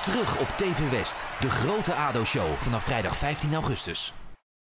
Terug op TV West. De grote ADO-show vanaf vrijdag 15 augustus.